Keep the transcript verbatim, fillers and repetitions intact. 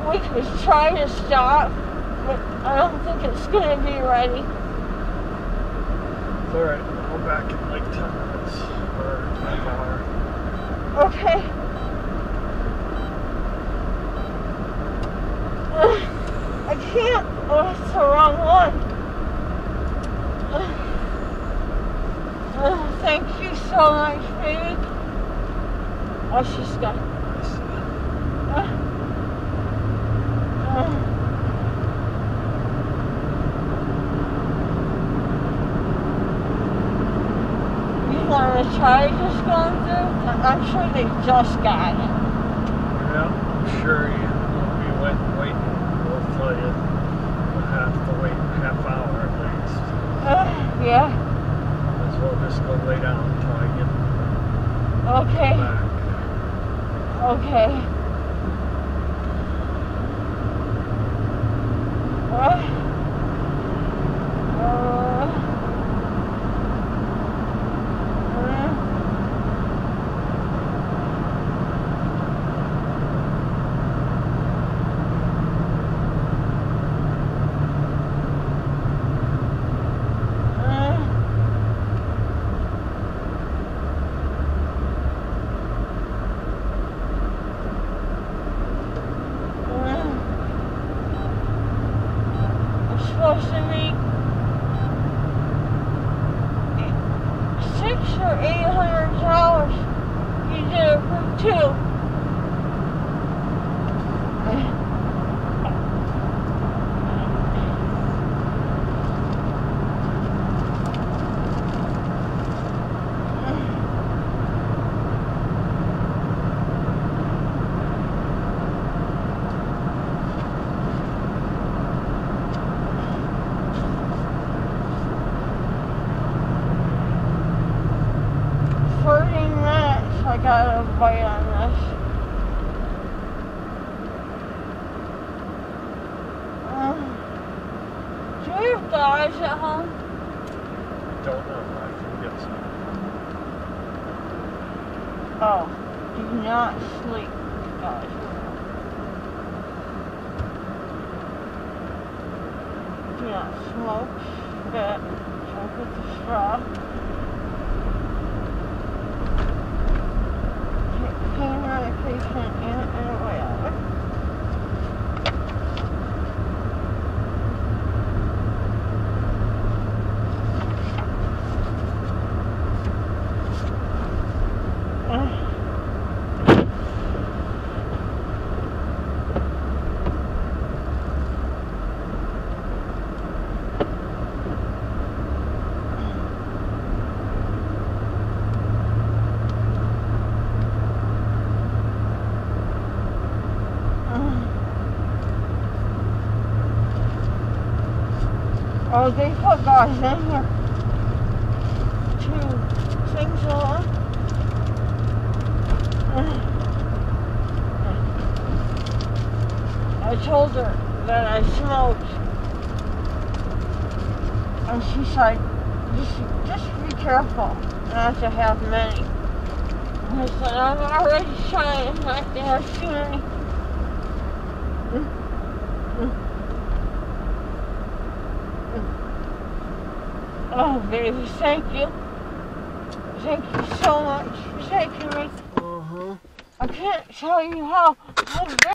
we could try to stop, but I don't think it's gonna be ready. It's alright, I'll go back in like ten minutes or half hour. Okay. I can't. Oh, that's the wrong one. Uh, thank you so much, baby. Oh, she's got. Uh, uh, you want to try just going through? I'm sure they just got it. Yeah, I'm sure you, when we went waiting, we'll tell you we'll have to wait a half hour at least. Uh, yeah. Might as well just go lay down until I get Okay. back. Okay. Uh, uh, uh. Supposed to be six or eight hundred dollars. You did it for two. forty minutes, I gotta bite on this. Um, do you have dogs at home? Don't know, I can get some. Oh, do not sleep, guys. Do not smoke, spit, drink with the straw. Pain medication in and away out. Oh, they put guys in here to things along. I told her that I smoked, and she said, just, just be careful not to have many. And I said, I'm already trying not to have too many. Oh, baby, thank you. Thank you so much for taking me. Uh-huh. I can't tell you how, how